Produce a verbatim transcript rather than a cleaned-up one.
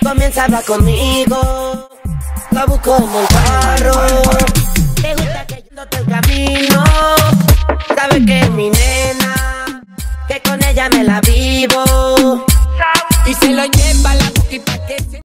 comienza a hablar conmigo, la busco en el carro. Te gusta que yo no te el camino, sabes que es mi nena, que con ella me la vivo. Y se lo lleva la boquita que se